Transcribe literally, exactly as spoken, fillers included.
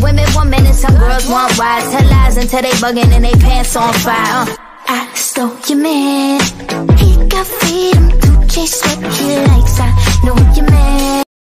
women want men and some girls want wives. Tell lies until they bugging and they pants on fire. uh. I stole your man. He got freedom to chase what he likes.